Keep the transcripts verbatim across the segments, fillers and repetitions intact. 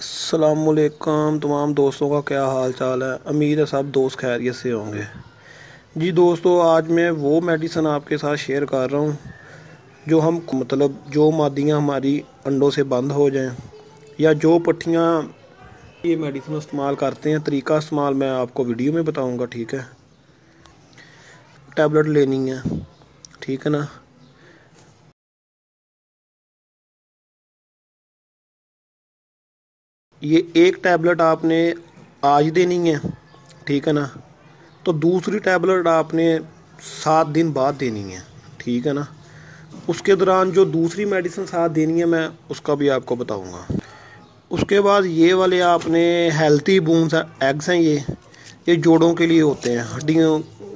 अस्सलामुअलैकुम तमाम दोस्तों का क्या हाल चाल है। उम्मीद है सब दोस्त खैरियत से होंगे। जी दोस्तों, आज मैं वो मेडिसिन आपके साथ शेयर कर रहा हूँ जो हम मतलब जो मादियाँ हमारी अंडों से बंद हो जाएं या जो पट्टियाँ ये मेडिसिन इस्तेमाल करते हैं। तरीका इस्तेमाल मैं आपको वीडियो में बताऊँगा, ठीक है। टैबलेट लेनी है, ठीक है ना। ये एक टैबलेट आपने आज देनी है, ठीक है ना। तो दूसरी टैबलेट आपने सात दिन बाद देनी है, ठीक है ना। उसके दौरान जो दूसरी मेडिसिन साथ देनी है मैं उसका भी आपको बताऊंगा। उसके बाद ये वाले आपने हेल्थी बोन्स एग्स हैं, ये ये जोड़ों के लिए होते हैं, हड्डियों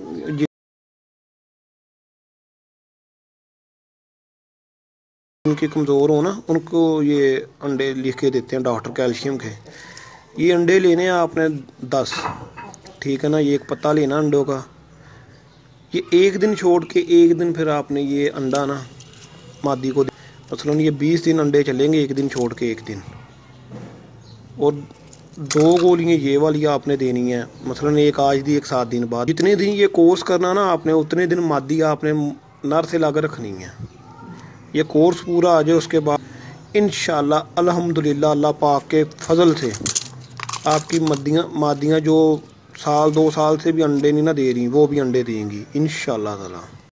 जिनके कमज़ोर हो ना उनको ये अंडे लिख के देते हैं डॉक्टर, कैल्शियम के। ये अंडे लेने हैं आपने दस, ठीक है ना। ये एक पत्ता लेना अंडों का। ये एक दिन छोड़ के एक दिन फिर आपने ये अंडा ना मादी को, मसलन ये बीस दिन अंडे चलेंगे, एक दिन छोड़ के एक दिन। और दो गोलियाँ ये वाली आपने देनी है, मसलन एक आज दी एक सात दिन बाद। जितने दिन ये कोर्स करना ना आपने, उतने दिन मादी आपने नर से लाकर रखनी है। ये कोर्स पूरा आ जाए उसके बाद इंशाल्लाह अल्हम्दुलिल्लाह अल्लाह पाक के फजल से आपकी मद्दियाँ मादियाँ जो साल दो साल से भी अंडे नहीं ना दे रही, वो भी अंडे देंगी इंशाल्लाह ताला।